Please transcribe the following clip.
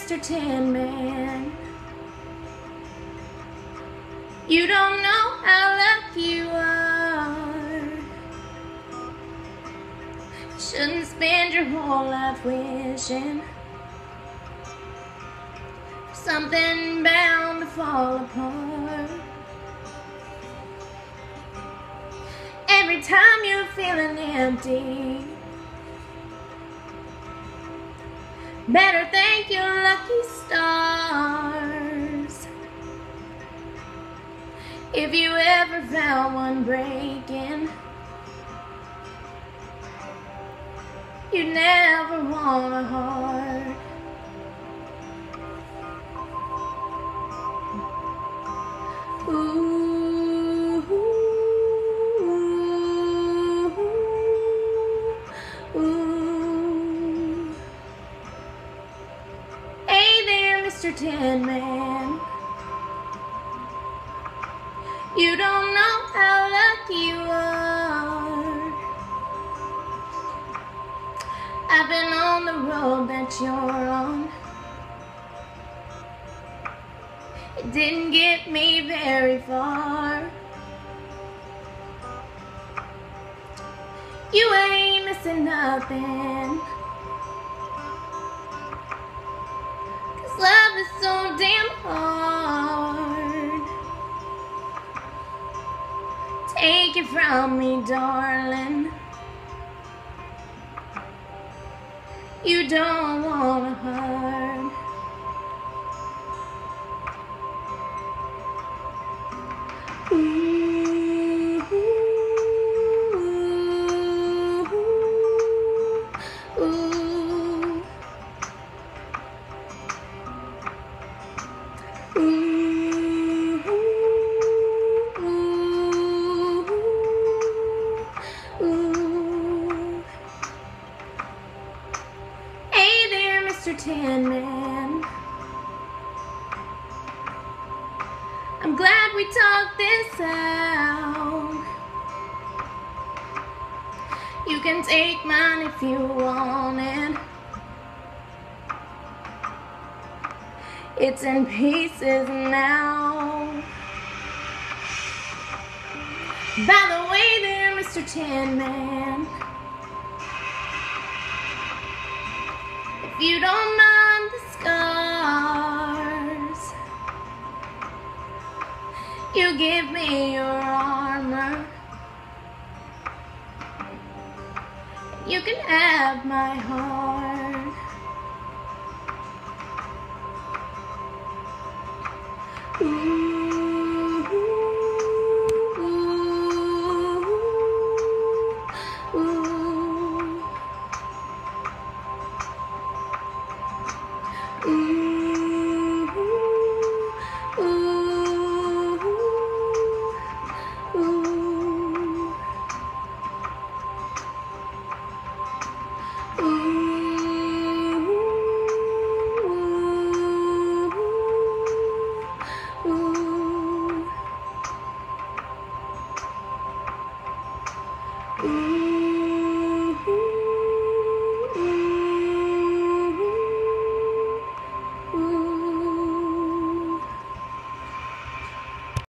Mr. Tin Man. You don't know how lucky you are. Shouldn't spend your whole life wishing for something bound to fall apart. Every time you're feeling empty, better thank your lucky stars. If you ever found one breaking, you never want a heart. Ooh, ooh, ooh. Hey there, Mr. Tin Man. You don't know how lucky you are. I've been on the road that you're on. It didn't get me very far. You ain't missing nothing, 'cause love is so damn hard. Take it from me, darling, you don't want a heart. Ooh, ooh, ooh, ooh, ooh. Hey there, Mr. Tin Man. I'm glad we talked this out. You can take mine if you want it. It's in pieces now. By the way there, Mr. Tin Man, if you don't mind the scars, you give me your armor. You can have my heart. Ooh, ooh, ooh, ooh, ooh, ooh.